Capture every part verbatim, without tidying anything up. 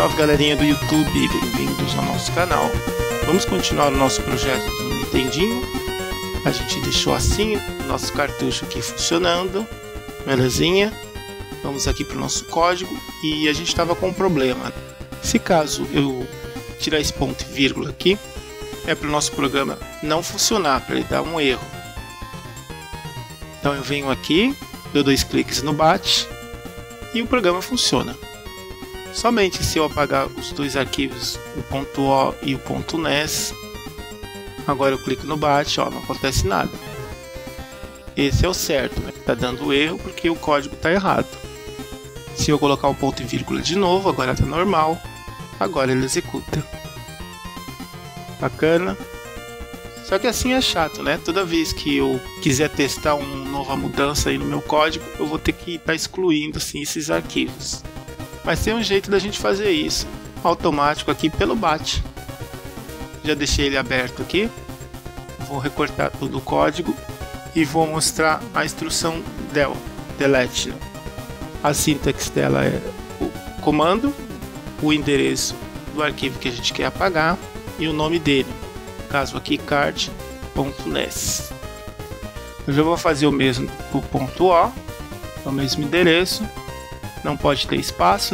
salve galerinha do YouTube, bem-vindos ao nosso canal. Vamos continuar o nosso projeto do Nintendinho. A gente deixou assim o nosso cartucho aqui funcionando, belezinha. Vamos aqui para o nosso código e a gente estava com um problema. Se caso eu tirar esse ponto e vírgula aqui, é para o nosso programa não funcionar, para ele dar um erro. Então eu venho aqui, dou dois cliques no bat e o programa funciona. Somente se eu apagar os dois arquivos, o .o e o .nes, agora eu clico no bat, ó, não acontece nada. Esse é o certo, né? Tá dando erro porque o código está errado. Se eu colocar o ponto e vírgula de novo, agora está normal, agora ele executa. Bacana. Só que assim é chato, né? Toda vez que eu quiser testar uma nova mudança aí no meu código, eu vou ter que estar excluindo assim esses arquivos. Mas tem um jeito da gente fazer isso, automático aqui pelo bat. Já deixei ele aberto aqui. Vou recortar todo o código e vou mostrar a instrução del, delete. Né? A sintaxe dela é o comando, o endereço do arquivo que a gente quer apagar e o nome dele. No caso aqui card.nes. Eu já vou fazer o mesmo para o ponto .o, é o mesmo endereço, não pode ter espaço.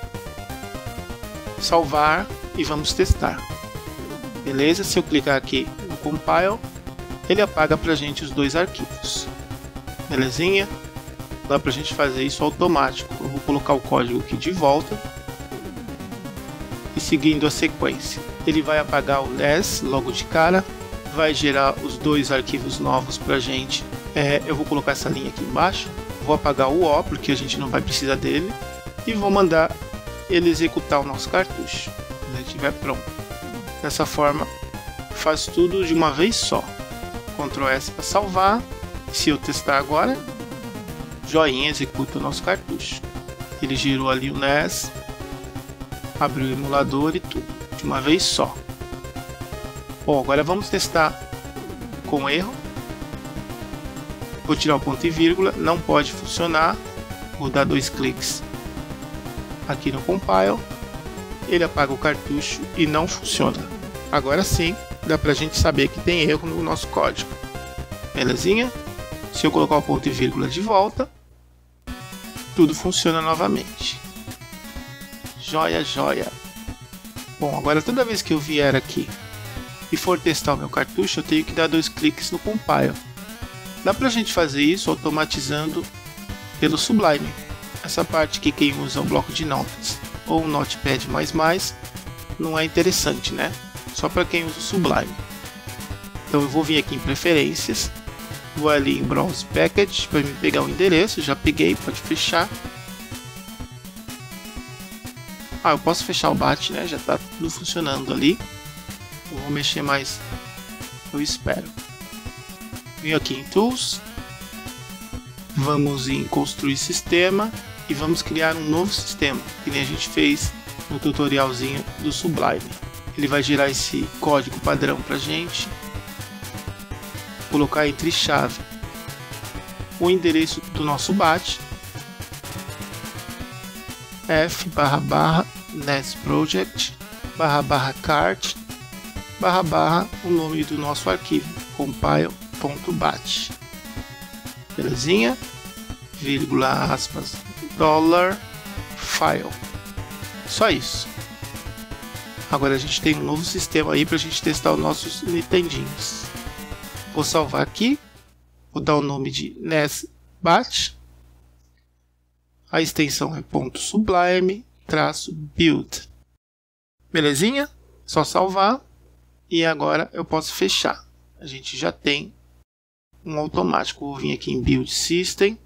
Salvar e vamos testar. Beleza? Se eu clicar aqui no compile, ele apaga pra gente os dois arquivos. Belezinha? Dá pra gente fazer isso automático. Eu vou colocar o código aqui de volta e seguindo a sequência. Ele vai apagar o nes logo de cara, vai gerar os dois arquivos novos pra gente. É, eu vou colocar essa linha aqui embaixo, vou apagar o O porque a gente não vai precisar dele e vou mandar ele executar o nosso cartucho quando ele estiver pronto. Dessa forma faz tudo de uma vez só. control S para salvar. Se eu testar agora, joinha, executa o nosso cartucho. Ele girou ali o nes, abriu o emulador e tudo de uma vez só. Bom, agora vamos testar com erro. Vou tirar o ponto e vírgula, não pode funcionar. Vou dar dois cliques aqui no compile, ele apaga o cartucho e não funciona. Agora sim, dá pra gente saber que tem erro no nosso código. Belezinha? Se eu colocar o ponto e vírgula de volta, tudo funciona novamente. Joia, joia. Bom, agora toda vez que eu vier aqui e for testar o meu cartucho, eu tenho que dar dois cliques no compile. Dá pra gente fazer isso automatizando pelo Sublime. Essa parte aqui, quem usa o bloco de notas ou o Notepad mais mais, não é interessante, né? Só para quem usa o Sublime. Então eu vou vir aqui em preferências, vou ali em Browse Package para me pegar o endereço, já peguei, pode fechar. Ah, eu posso fechar o bat, né? Já está tudo funcionando ali. Eu vou mexer mais, eu espero. Venho aqui em Tools, vamos em Construir Sistema e vamos criar um novo sistema, que nem a gente fez no tutorialzinho do Sublime. Ele vai gerar esse código padrão para a gente, colocar entre chave o endereço do nosso bat, f barra barra nesproject barra barra cart barra barra o nome do nosso arquivo, compile.bat. Belezinha? Vírgula aspas dollar file. Só isso. Agora a gente tem um novo sistema aí para a gente testar os nossos Nintendinhos. Vou salvar aqui, vou dar o nome de nesbat, a extensão é .sublime-build. Belezinha? Só salvar e agora eu posso fechar. A gente já tem um automático. Vou vir aqui em Build System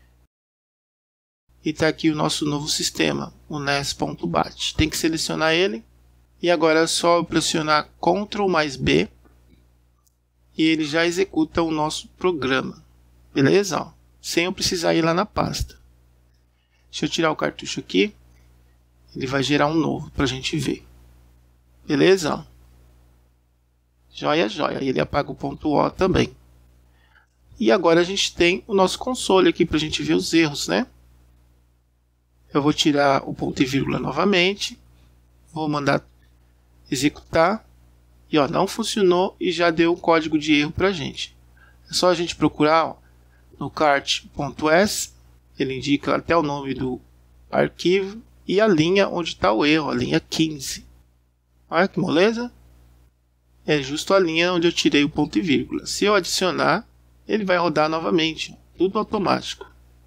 e está aqui o nosso novo sistema, o nes.bat. Tem que selecionar ele e agora é só eu pressionar control mais B e ele já executa o nosso programa, beleza? Ó, sem eu precisar ir lá na pasta. Deixa eu tirar o cartucho aqui, ele vai gerar um novo para a gente ver, beleza? Ó, joia, joia. E ele apaga o ponto .o também. E agora a gente tem o nosso console aqui para a gente ver os erros, né? Eu vou tirar o ponto e vírgula novamente. Vou mandar executar. E ó, não funcionou e já deu um código de erro para a gente. É só a gente procurar ó, no cart.s, ele indica até o nome do arquivo e a linha onde está o erro, a linha quinze. Olha que moleza. É justo a linha onde eu tirei o ponto e vírgula. Se eu adicionar, ele vai rodar novamente. Tudo automático.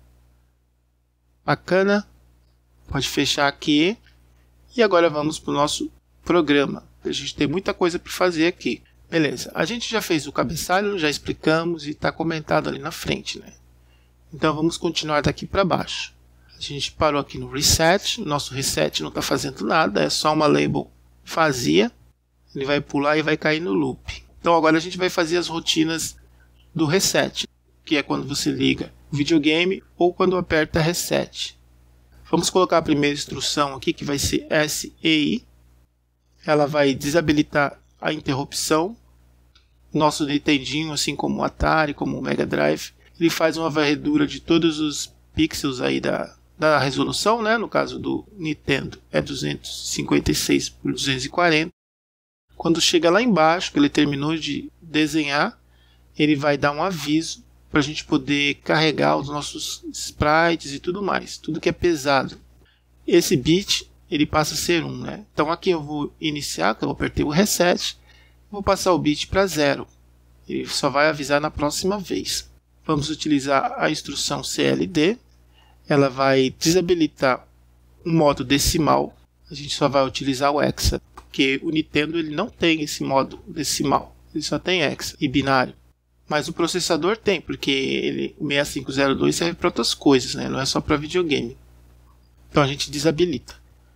Bacana. Pode fechar aqui. E agora vamos para o nosso programa. A gente tem muita coisa para fazer aqui. Beleza. A gente já fez o cabeçalho, já explicamos e está comentado ali na frente, né? Então vamos continuar daqui para baixo. A gente parou aqui no reset. Nosso reset não está fazendo nada. É só uma label vazia. Ele vai pular e vai cair no loop. Então agora a gente vai fazer as rotinas do reset, que é quando você liga o videogame ou quando aperta reset. Vamos colocar a primeira instrução aqui, que vai ser S E I. Ela vai desabilitar a interrupção. Nosso Nintendinho, assim como o Atari, como o Mega Drive, ele faz uma varredura de todos os pixels aí da, da resolução, né? No caso do Nintendo é duzentos e cinquenta e seis por duzentos e quarenta. Quando chega lá embaixo, que ele terminou de desenhar, ele vai dar um aviso para a gente poder carregar os nossos sprites e tudo mais, tudo que é pesado. Esse bit ele passa a ser um, né? Então aqui eu vou iniciar, que eu apertei o reset, vou passar o bit para zero. Ele só vai avisar na próxima vez. Vamos utilizar a instrução C L D. Ela vai desabilitar o modo decimal. A gente só vai utilizar o hexa, porque o Nintendo ele não tem esse modo decimal. Ele só tem hexa e binário. Mas o processador tem, porque ele, o seis cinco zero dois serve para outras coisas, né? Não é só para videogame. Então a gente desabilita.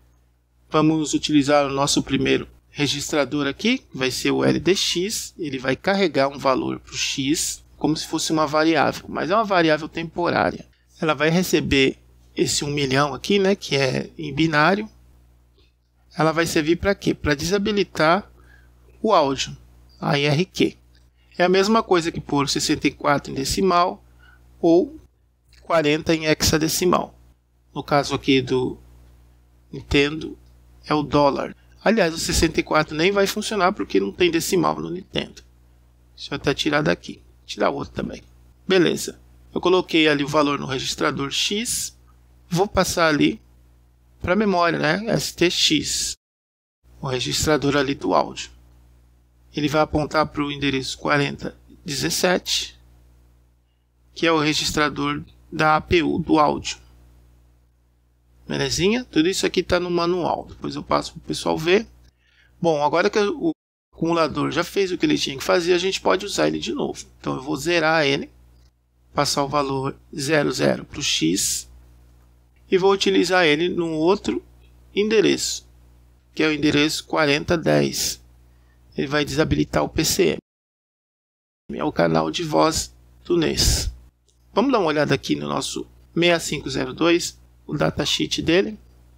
Vamos utilizar o nosso primeiro registrador aqui, que vai ser o L D X. Ele vai carregar um valor para o X, como se fosse uma variável, mas é uma variável temporária. Ela vai receber esse um milhão aqui, né, que é em binário. Ela vai servir para quê? Para desabilitar o áudio, a I R Q. É a mesma coisa que pôr sessenta e quatro em decimal ou quarenta em hexadecimal. No caso aqui do Nintendo é o dólar. Aliás, o sessenta e quatro nem vai funcionar porque não tem decimal no Nintendo. Deixa eu até tirar daqui. Tirar outro também. Beleza. Eu coloquei ali o valor no registrador X. Vou passar ali para a memória, né? S T X. O registrador ali do áudio. Ele vai apontar para o endereço quarenta dezessete, que é o registrador da A P U do áudio. Belezinha? Tudo isso aqui está no manual. Depois eu passo para o pessoal ver. Bom, agora que o acumulador já fez o que ele tinha que fazer, a gente pode usar ele de novo. Então eu vou zerar ele, passar o valor zero zero para o X e vou utilizar ele num outro endereço, que é o endereço quarenta dez. Ele vai desabilitar o P C M. É o canal de voz do N E S. Vamos dar uma olhada aqui no nosso seis cinco zero dois, o datasheet dele.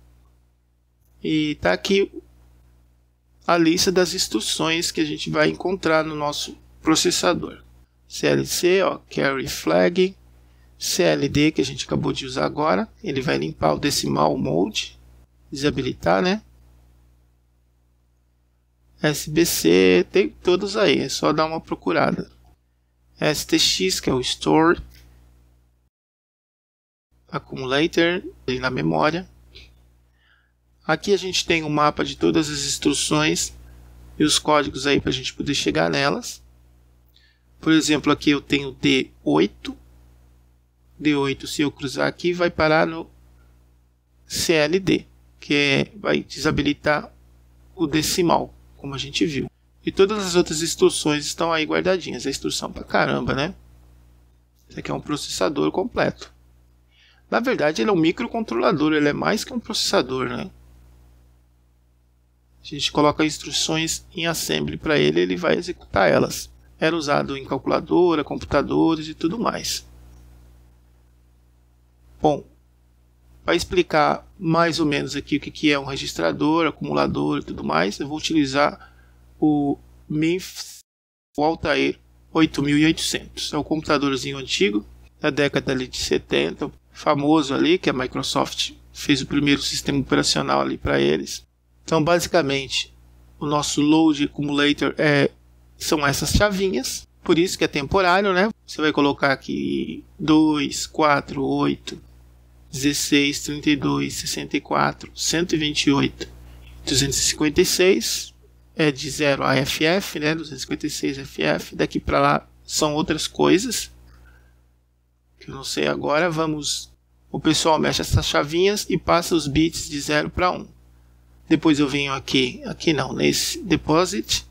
E está aqui a lista das instruções que a gente vai encontrar no nosso processador. C L C, ó, Carry Flag, C L D, que a gente acabou de usar agora. Ele vai limpar o Decimal Mode, desabilitar, né? S B C, tem todos aí, é só dar uma procurada. S T X, que é o Store, Accumulator, ali na memória. Aqui a gente tem um mapa de todas as instruções e os códigos aí para a gente poder chegar nelas. Por exemplo, aqui eu tenho D oito. D oito, se eu cruzar aqui, vai parar no C L D, que é, vai desabilitar o decimal, como a gente viu. E todas as outras instruções estão aí guardadinhas. É instrução pra caramba, né? Isso aqui é um processador completo. Na verdade, ele é um microcontrolador. Ele é mais que um processador, né? A gente coloca instruções em assembly para ele, ele vai executar elas. Era usado em calculadora, computadores e tudo mais. Bom, para explicar mais ou menos aqui o que é um registrador, acumulador e tudo mais, eu vou utilizar o Memphis Altair oito mil e oitocentos. É um computadorzinho antigo, da década ali de setenta, famoso ali, que a Microsoft fez o primeiro sistema operacional ali para eles. Então, basicamente, o nosso load accumulator é, são essas chavinhas, por isso que é temporário, né? Você vai colocar aqui dois, quatro, oito, dezesseis, trinta e dois, sessenta e quatro, cento e vinte e oito, duzentos e cinquenta e seis, é de zero a F F, né? duzentos e cinquenta e seis F F, daqui para lá são outras coisas, que eu não sei agora. Vamos, o pessoal mexe essas chavinhas e passa os bits de zero para um. Depois eu venho aqui, aqui não, nesse deposit,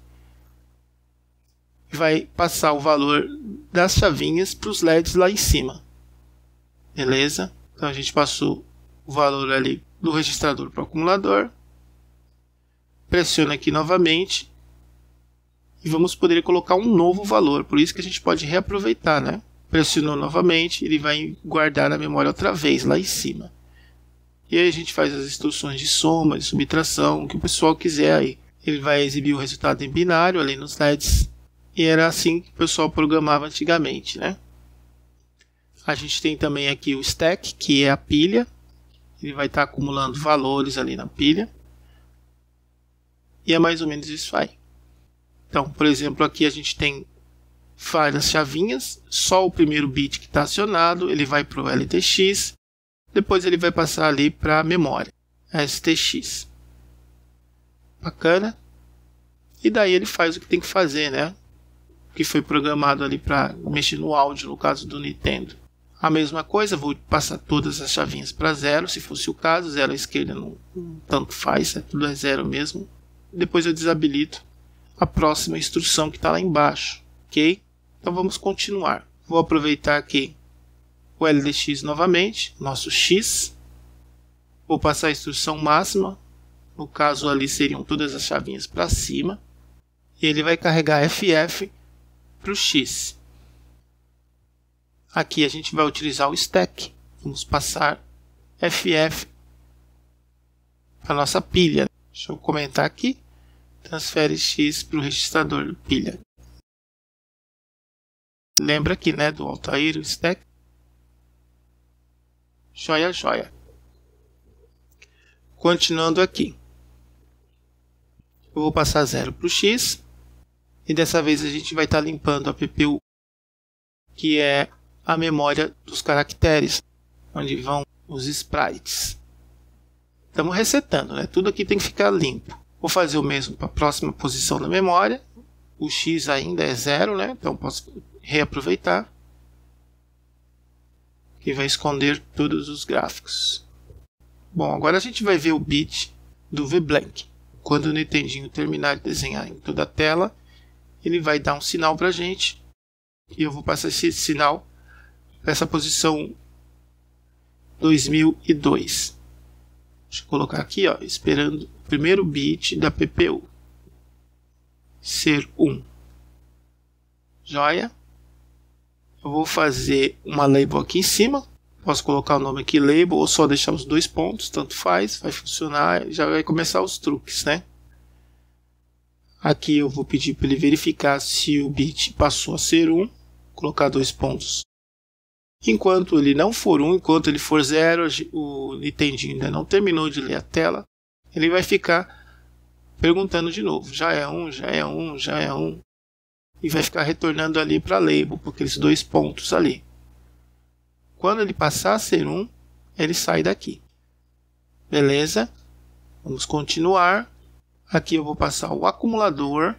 vai passar o valor das chavinhas para os L E Ds lá em cima, beleza? Então a gente passou o valor ali do registrador para o acumulador, pressiona aqui novamente e vamos poder colocar um novo valor, por isso que a gente pode reaproveitar, né? Pressionou novamente, ele vai guardar na memória outra vez lá em cima. E aí a gente faz as instruções de soma, de subtração, o que o pessoal quiser aí. Ele vai exibir o resultado em binário ali nos L E Ds. E era assim que o pessoal programava antigamente, né? A gente tem também aqui o stack, que é a pilha. Ele vai estar acumulando valores ali na pilha. E é mais ou menos isso aí. Então, por exemplo, aqui a gente tem várias chavinhas. Só o primeiro bit que está acionado, ele vai para o L T X. Depois ele vai passar ali para a memória, S T X. Bacana. E daí ele faz o que tem que fazer, né? O que foi programado ali para mexer no áudio, no caso do Nintendo. A mesma coisa, vou passar todas as chavinhas para zero, se fosse o caso. Zero à esquerda não, não tanto faz, é tudo é zero mesmo. Depois eu desabilito a próxima instrução que está lá embaixo, ok? Então vamos continuar. Vou aproveitar aqui o L D X novamente, nosso X. Vou passar a instrução máxima. No caso ali seriam todas as chavinhas para cima. E ele vai carregar F F para o X. Aqui a gente vai utilizar o stack. Vamos passar F F para a nossa pilha. Deixa eu comentar aqui. Transfere X para o registrador pilha. Lembra aqui, né, do Altair, o stack. Joia, joia. Continuando aqui. Eu vou passar zero para o X. E dessa vez a gente vai estar limpando a P P U, que é a memória dos caracteres, onde vão os sprites. Estamos resetando, né? Tudo aqui tem que ficar limpo. Vou fazer o mesmo para a próxima posição da memória. O X ainda é zero, né? Então posso reaproveitar. Que vai esconder todos os gráficos. Bom, agora a gente vai ver o bit do VBlank. Quando o Nintendinho terminar de desenhar em toda a tela, ele vai dar um sinal para a gente. E eu vou passar esse sinal para essa posição dois mil e dois. Deixa eu colocar aqui, ó, esperando o primeiro bit da P P U ser um. Joia. Eu vou fazer uma label aqui em cima. Posso colocar o nome aqui label ou só deixar os dois pontos, tanto faz, vai funcionar, já vai começar os truques, né? Aqui eu vou pedir para ele verificar se o bit passou a ser um, colocar dois pontos. Enquanto ele não for um, enquanto ele for zero, o Nintendinho ainda não terminou de ler a tela, ele vai ficar perguntando de novo, já é um, já é um, já é um, e vai ficar retornando ali para a label, por aqueles dois pontos ali. Quando ele passar a ser um, ele sai daqui. Beleza? Vamos continuar. Aqui eu vou passar o acumulador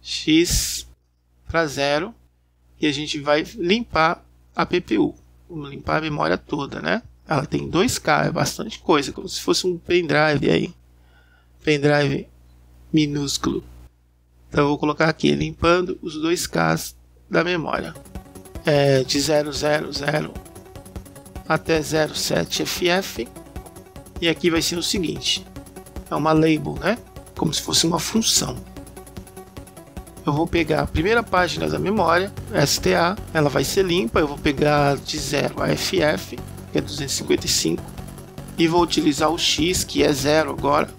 X para zero e a gente vai limpar a P P U. Vamos limpar a memória toda, né? Ela tem dois K, é bastante coisa, como se fosse um pendrive aí. Pendrive minúsculo. Então eu vou colocar aqui, limpando os dois K da memória. É de zero zero zero até zero sete F F. E aqui vai ser o seguinte. É uma label, né? Como se fosse uma função. Eu vou pegar a primeira página da memória, S T A, ela vai ser limpa. Eu vou pegar de zero a F F, que é duzentos e cinquenta e cinco, e vou utilizar o X, que é zero agora,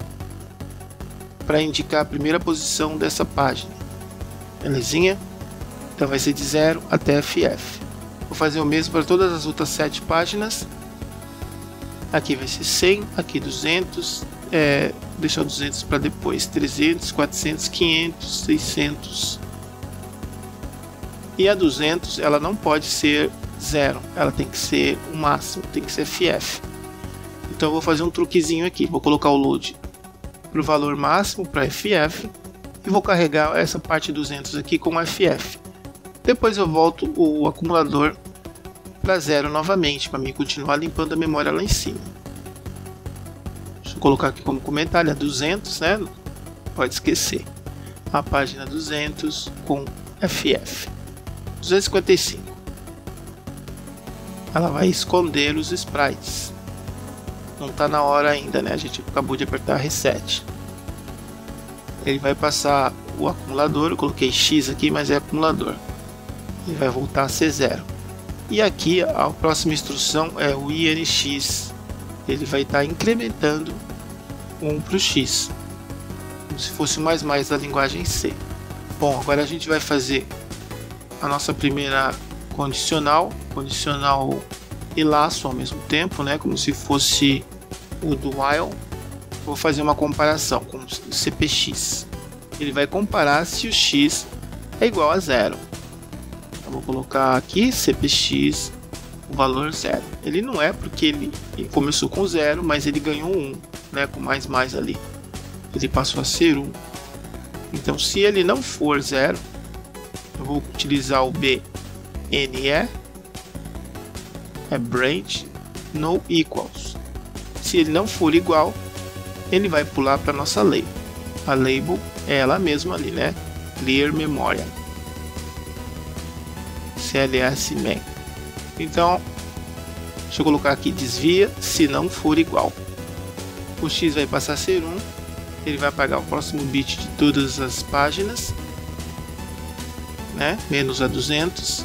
para indicar a primeira posição dessa página. Belezinha? Então vai ser de zero até F F. Vou fazer o mesmo para todas as outras sete páginas. Aqui vai ser cem, aqui duzentos, é, deixar o duzentos para depois. trezentos, quatrocentos, quinhentos, seiscentos. E a duzentos, ela não pode ser zero, ela tem que ser o máximo, tem que ser F F. Então eu vou fazer um truquezinho aqui, vou colocar o load para o valor máximo, para F F, e vou carregar essa parte duzentos aqui com F F. Depois eu volto o acumulador para zero novamente, para mim continuar limpando a memória lá em cima. Deixa eu colocar aqui como comentário a duzentos, né? Pode esquecer. A página duzentos com F F. duzentos e cinquenta e cinco. Ela vai esconder os sprites. Não está na hora ainda, né? A gente acabou de apertar reset. Ele vai passar o acumulador. Eu coloquei X aqui, mas é acumulador. Ele vai voltar a ser zero. E aqui a próxima instrução é o I N X. Ele vai estar incrementando um para o X, como se fosse o mais mais da linguagem C. Bom, agora a gente vai fazer a nossa primeira condicional, condicional e laço ao mesmo tempo, né? Como se fosse o do while. Vou fazer uma comparação com o C P X. Ele vai comparar se o X é igual a zero. Eu vou colocar aqui C P X, o valor zero. Ele não é porque ele começou com zero, mas ele ganhou um, né? Com mais mais ali. Ele passou a ser um. Então, se ele não for zero, eu vou utilizar o B N E, é branch no equals. Se ele não for igual, ele vai pular para nossa label. A label é ela mesma ali, né? Clear Memory. C L S main. Então, deixa eu colocar aqui desvia se não for igual. O X vai passar a ser um. Ele vai apagar o próximo bit de todas as páginas, né? Menos a duzentos.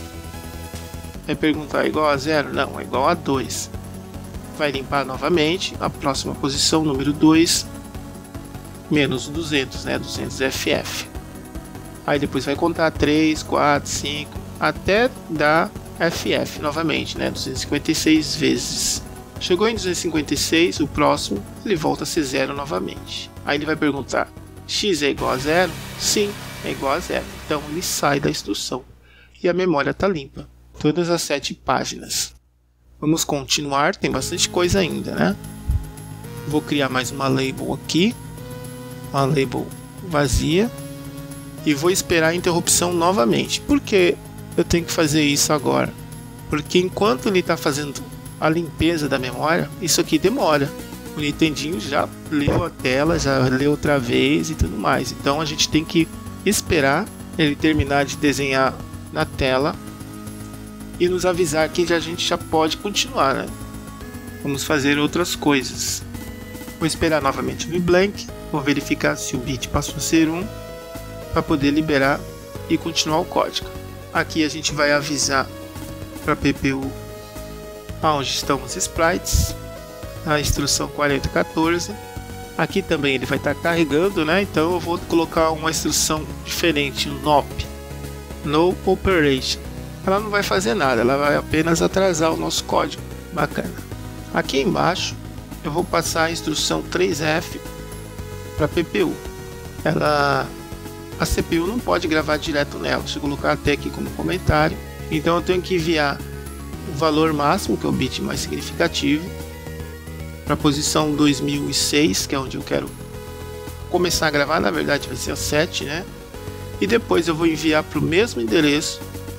Vai perguntar igual a zero? Não, é igual a dois. Vai limpar novamente a próxima posição, número dois, menos duzentos, né? duzentos F F. Aí depois vai contar três, quatro, cinco, até dar F F novamente, né? duzentos e cinquenta e seis vezes. Chegou em duzentos e cinquenta e seis, o próximo, ele volta a ser zero novamente. Aí ele vai perguntar, X é igual a zero? Sim, é igual a zero. Então ele sai da instrução e a memória está limpa. Todas as sete páginas. Vamos continuar, tem bastante coisa ainda, né? Vou criar mais uma label aqui, uma label vazia, e vou esperar a interrupção novamente. Por que eu tenho que fazer isso agora? Porque enquanto ele está fazendo a limpeza da memória, isso aqui demora. O Nintendinho já leu a tela, já leu outra vez e tudo mais. Então a gente tem que esperar ele terminar de desenhar na tela e nos avisar que a gente já pode continuar, né? Vamos fazer outras coisas. Vou esperar novamente no blank, vou verificar se o bit passou a ser um, para poder liberar e continuar o código. Aqui a gente vai avisar para a P P U onde estão os sprites, a instrução quarenta quatorze. Aqui também ele vai estar carregando, né? Então eu vou colocar uma instrução diferente, um N O P, No Operation. Ela não vai fazer nada, ela vai apenas atrasar o nosso código. Bacana. Aqui embaixo eu vou passar a instrução três F para a P P U. Ela, a C P U não pode gravar direto nela. Deixa eu colocar até aqui como comentário. Então eu tenho que enviar o valor máximo, que é o bit mais significativo, para a posição dois mil e seis, que é onde eu quero começar a gravar. Na verdade vai ser a sete, né? E depois eu vou enviar para o mesmo endereço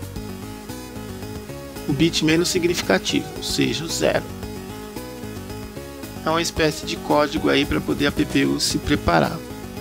o bit menos significativo, ou seja, o zero. É uma espécie de código aí para poder a P P U se preparar.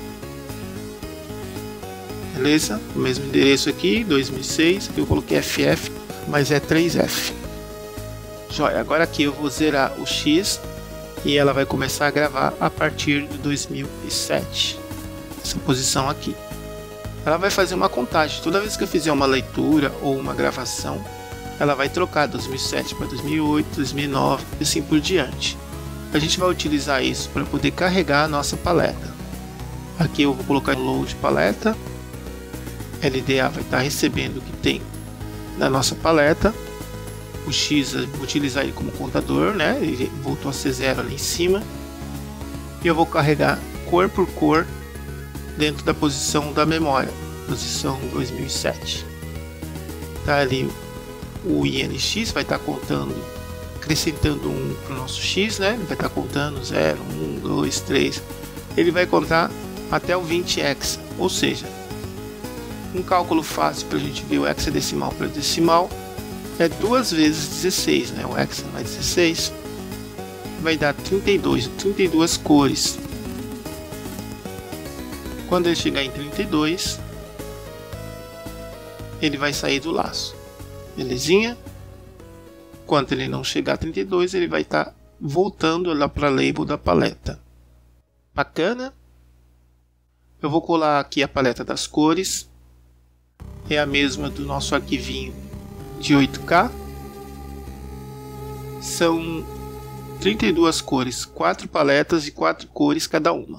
Beleza? O mesmo endereço aqui, dois mil e seis, aqui eu coloquei F F, mas é três F. Joia, agora aqui eu vou zerar o X e ela vai começar a gravar a partir de dois mil e sete. Essa posição aqui. Ela vai fazer uma contagem. Toda vez que eu fizer uma leitura ou uma gravação, ela vai trocar dois mil e sete para dois mil e oito, dois mil e nove e assim por diante. A gente vai utilizar isso para poder carregar a nossa paleta. Aqui eu vou colocar load paleta. L D A vai estar recebendo o que tem na nossa paleta. O X eu vou utilizar ele como contador, né? Ele voltou a ser zero ali em cima. E eu vou carregar cor por cor dentro da posição da memória, posição dois mil e sete. Tá ali o I N X, vai estar contando, acrescentando um para o nosso X, né? Ele vai estar contando zero, um, dois, três. Ele vai contar até o vinte hexa, ou seja, um cálculo fácil para a gente ver o hexadecimal para decimal é duas vezes dezesseis, né? O hexa mais dezesseis vai dar trinta e dois, trinta e duas cores. Quando ele chegar em trinta e dois, ele vai sair do laço, belezinha? Quando ele não chegar a trinta e dois, ele vai estar tá voltando lá para a label da paleta. Bacana? Eu vou colar aqui a paleta das cores, é a mesma do nosso arquivinho de oito K. São trinta e duas cores, quatro paletas de quatro cores cada uma.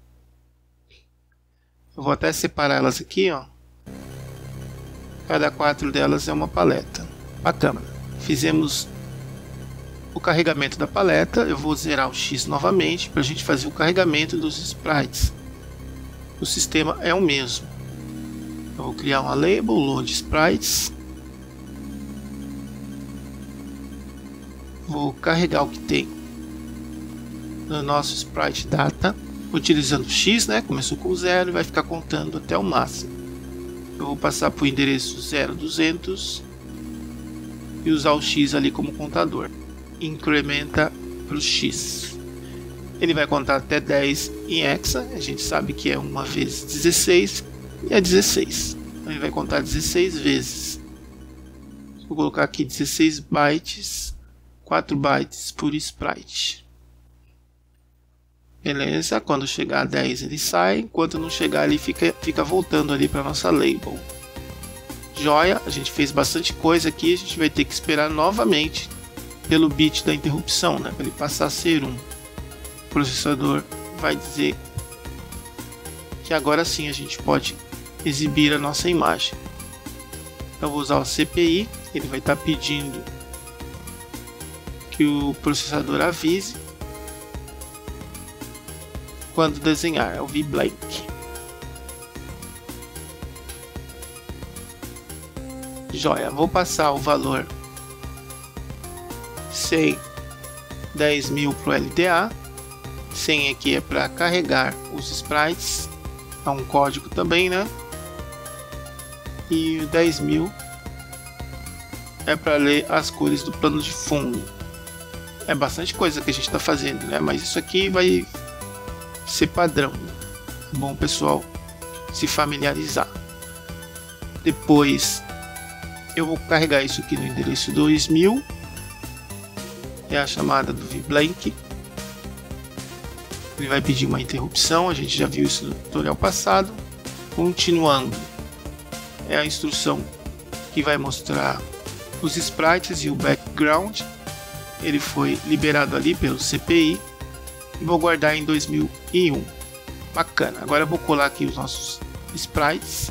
Eu vou até separar elas aqui, ó. Cada quatro delas é uma paleta. Bacana. Fizemos o carregamento da paleta. Eu vou zerar o X novamente para a gente fazer o carregamento dos sprites. O sistema é o mesmo. Eu vou criar uma label, load sprites. Vou carregar o que tem no nosso sprite data, utilizando X, né? Começou com zero e vai ficar contando até o máximo. Eu vou passar para o endereço zero duzentos e usar o X ali como contador. Incrementa para o X. Ele vai contar até dez em hexa. A gente sabe que é uma vezes dezesseis e é dezesseis. Então ele vai contar dezesseis vezes. Vou colocar aqui dezesseis bytes, quatro bytes por sprite. Beleza, quando chegar a dez ele sai, enquanto não chegar ele fica, fica voltando ali para nossa label. Joia, a gente fez bastante coisa aqui, a gente vai ter que esperar novamente pelo bit da interrupção, né, para ele passar a ser um. O processador vai dizer que agora sim a gente pode exibir a nossa imagem. Então vou usar o C P I, ele vai estar pedindo que o processador avise quando desenhar, é o VBlank. Joia, vou passar o valor cem, dez mil para o L D A. cem aqui é para carregar os sprites, é um código também, né? E o dez mil é para ler as cores do plano de fundo. É bastante coisa que a gente está fazendo, né? Mas isso aqui vai ser padrão. É bom, pessoal, se familiarizar. Depois eu vou carregar isso aqui no endereço dois mil. É a chamada do VBlank. Ele vai pedir uma interrupção. A gente já viu isso no tutorial passado. Continuando, é a instrução que vai mostrar os sprites e o background. Ele foi liberado ali pelo C P I e vou guardar em dois mil e um. Bacana. Agora eu vou colar aqui os nossos sprites.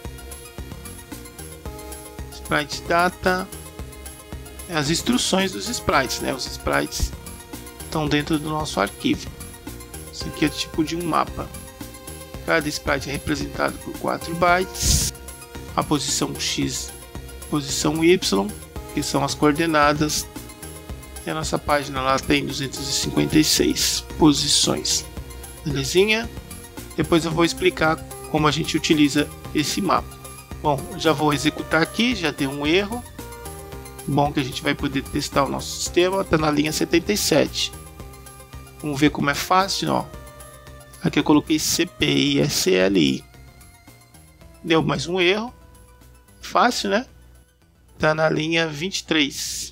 Sprite data. As instruções dos sprites, né? Os sprites estão dentro do nosso arquivo. Isso aqui é tipo de um mapa. Cada sprite é representado por quatro bytes. A posição X, posição Y, que são as coordenadas. E a nossa página lá tem duzentas e cinquenta e seis posições. Belezinha? Depois eu vou explicar como a gente utiliza esse mapa. Bom, já vou executar aqui, já deu um erro. Bom que a gente vai poder testar o nosso sistema, está na linha setenta e sete. Vamos ver como é fácil, ó. Aqui eu coloquei C P I S L I. Deu mais um erro. Fácil, né? Está na linha vinte e três.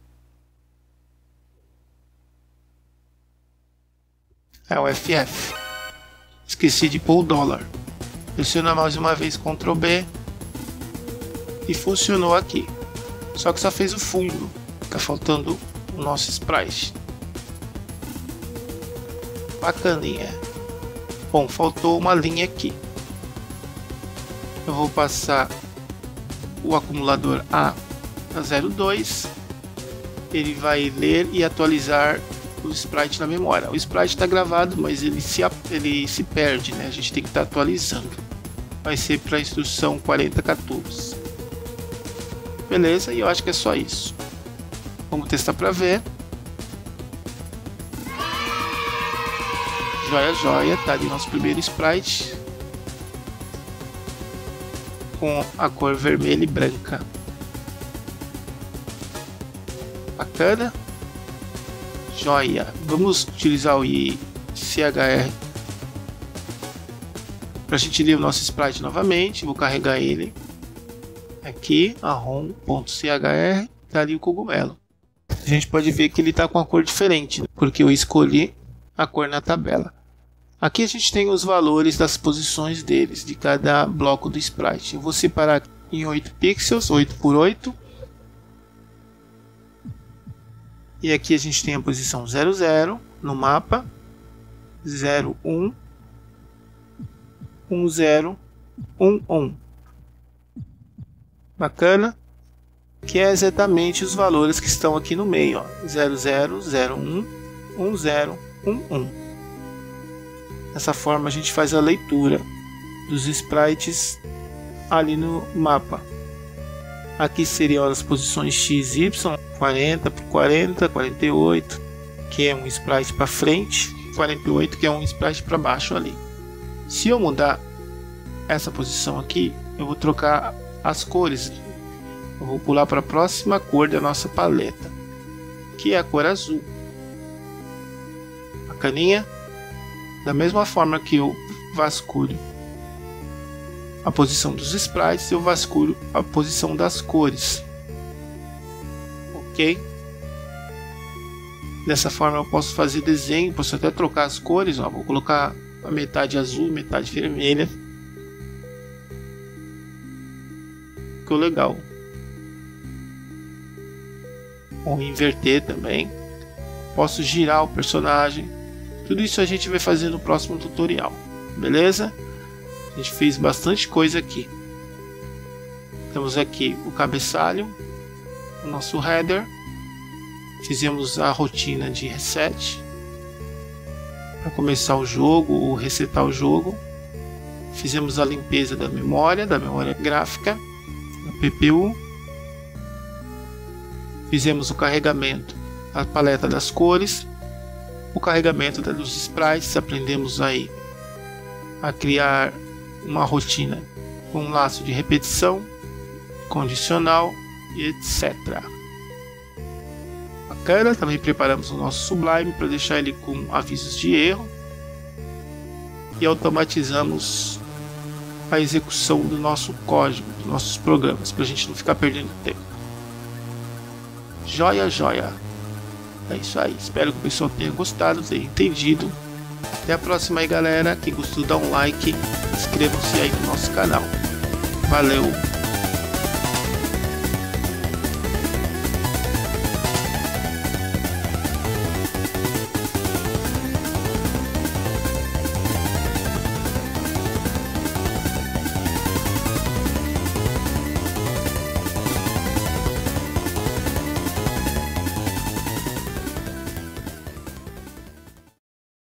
É o F F. Esqueci de pôr o dólar. Pressiona mais uma vez control B. E funcionou aqui. Só que só fez o fundo. Tá faltando o nosso sprite. Bacaninha. Bom, faltou uma linha aqui. Eu vou passar o acumulador A a zero dois. Ele vai ler e atualizar o sprite na memória. O sprite está gravado, mas ele se, ele se perde, né? A gente tem que estar tá atualizando. Vai ser para a instrução quarenta quatorze. Beleza, e eu acho que é só isso. Vamos testar para ver. Joia, joia, tá ali nosso primeiro sprite com a cor vermelha e branca. Bacana. Joia. Vamos utilizar o I C H R para a gente ler o nosso sprite novamente. Vou carregar ele aqui, arrom.chr, tá ali o cogumelo. A gente pode ver que ele está com a cor diferente, porque eu escolhi a cor na tabela. Aqui a gente tem os valores das posições deles, de cada bloco do sprite. Eu vou separar em oito pixels, oito por oito. E aqui a gente tem a posição zero zero no mapa, zero um, um zero, um um. Bacana? Que é exatamente os valores que estão aqui no meio, ó. zero zero, zero um, um zero, um um. Dessa forma a gente faz a leitura dos sprites ali no mapa. Aqui seriam as posições X, Y, quarenta por quarenta, quarenta e oito, que é um sprite para frente, quarenta e oito, que é um sprite para baixo ali. Se eu mudar essa posição aqui, eu vou trocar as cores. Eu vou pular para a próxima cor da nossa paleta, que é a cor azul. Bacaninha? Da mesma forma que eu vasculho a posição dos sprites, eu vasculho a posição das cores. Ok? Dessa forma eu posso fazer desenho, posso até trocar as cores. Ó, vou colocar a metade azul, metade vermelha. Ficou legal. Ou inverter também. Posso girar o personagem. Tudo isso a gente vai fazer no próximo tutorial, beleza? A gente fez bastante coisa aqui. Temos aqui o cabeçalho, o nosso header. Fizemos a rotina de reset para começar o jogo ou resetar o jogo. Fizemos a limpeza da memória, da memória gráfica, da P P U. Fizemos o carregamento da paleta das cores. O carregamento dos sprites, aprendemos aí a criar uma rotina com um laço de repetição, condicional e etcétera. Bacana, também preparamos o nosso Sublime para deixar ele com avisos de erro e automatizamos a execução do nosso código, dos nossos programas, para a gente não ficar perdendo tempo. Joia, joia! É isso aí, espero que o pessoal tenha gostado, tenha entendido. Até a próxima aí, galera. Quem gostou, dá um like, inscrevam-se aí no nosso canal. Valeu!